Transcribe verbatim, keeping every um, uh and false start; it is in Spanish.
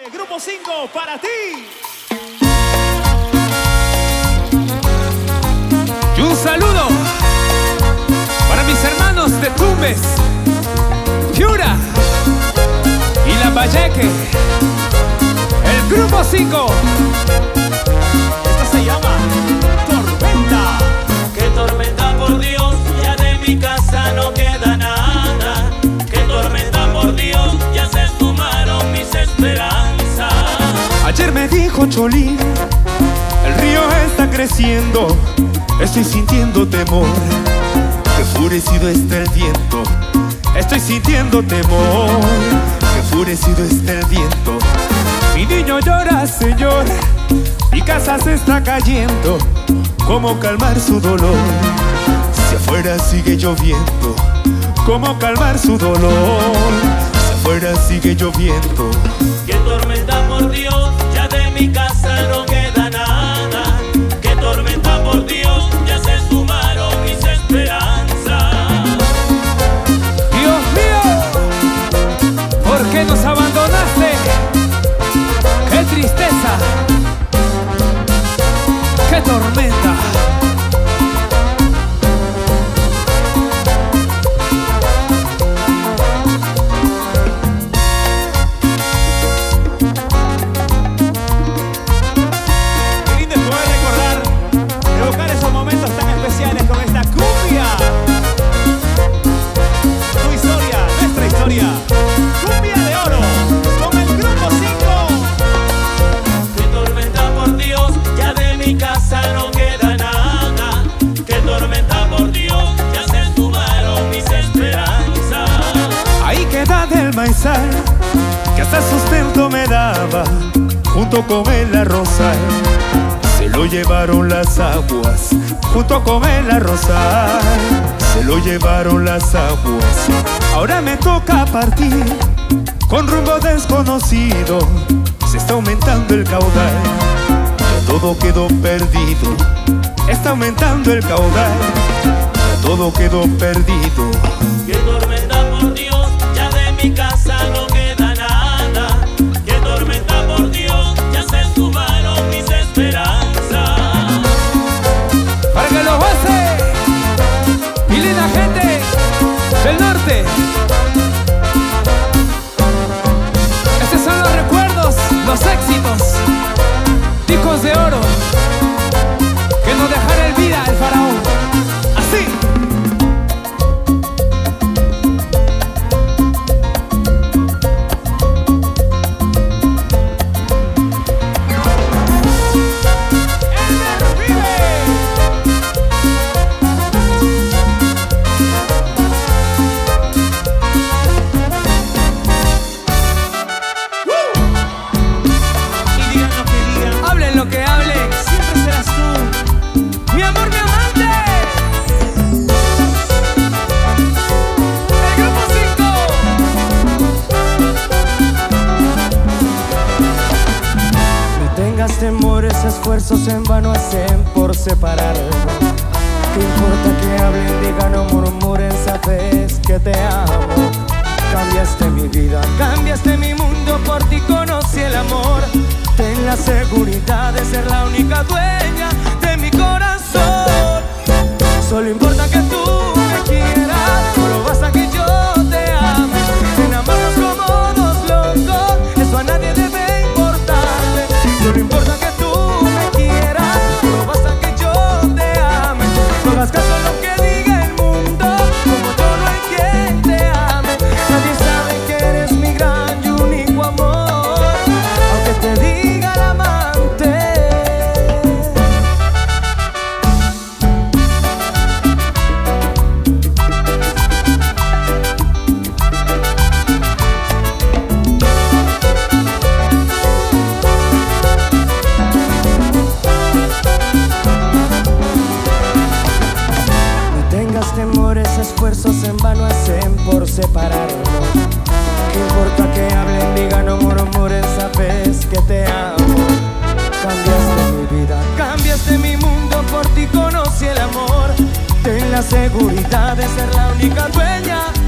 El grupo cinco para ti. Y un saludo para mis hermanos de Tumbes, Piura y Lambayeque. El grupo cinco. Esta se llama Tormenta. Qué tormenta, por Dios, ya de mi casa no queda nada. Qué tormenta, por Dios, ya se esfumaron mis esperanzas. Ayer me dijo Cholín, el río está creciendo, estoy sintiendo temor, que enfurecido está el viento. Estoy sintiendo temor, que enfurecido está el viento. Mi niño llora, señor, mi casa se está cayendo. ¿Cómo calmar su dolor? Si afuera sigue lloviendo. ¿Cómo calmar su dolor? Si afuera sigue lloviendo. Qué tormenta, por Dios, ya de mi casa no queda nada. Qué tormenta, por Dios, ya se esfumaron mis esperanzas. Dios mío, ¿por qué nos abandonaste? ¡Qué tristeza! ¡Qué tormenta! Qué lindo es poder recordar, evocar esos momentos tan especiales con esta cumbia. Tu historia, nuestra historia. Cumbia de oro con el grupo cinco. Qué tormenta, por Dios, ya de mi casa no queda nada. Qué tormenta, por Dios, ya se esfumaron mis esperanzas. Ahí queda del maizal, que hasta sustento me daba, junto con el arrozal. Se lo llevaron las aguas, junto con el arrozal. Se lo llevaron las aguas. Ahora me toca partir, con rumbo desconocido. Se está aumentando el caudal, ya todo quedó perdido. Está aumentando el caudal, ya todo quedó perdido. Qué tormenta, por Dios, ya de mi casa no queda nada. Qué tormenta, por Dios, ya se esfumaron mis esperanzas. Para que lo goce y linda gente del norte. Estos son los recuerdos, los éxitos, discos de oro que nos dejara el vida el faraón. Así. Y digan lo que digan, Hablen lo que hablen. siempre serás tú. Mi amor, mi amante. El grupo cinco. No tengas temores, esfuerzos en vano hacen por separarnos. ¿Qué importa que hablen, digan o murmuren? Sabes que te amo. Cambiaste mi vida, cambiaste mi mundo, por ti conocí el amor. Ten la seguridad de ser la única dueña de mi corazón. Solo importa que tú me quieras, solo basta que yo te ame. Enamorarnos como dos locos, eso a nadie debe importarle. Solo importa que tú me quieras, solo basta que yo te ame. No hagas caso a lo que diga el mundo, como yo no hay quien te ame. Nadie sabe que eres mi gran y único amor, aunque te diga el amante. No tengas temores, esfuerzos en vano hacen por separarnos. ¿Qué importa que hablen, digan o murmuren? Sabes que te amo. Cambiaste mi vida, cambiaste mi mundo, por ti conocí el amor. Ten la seguridad de ser la única dueña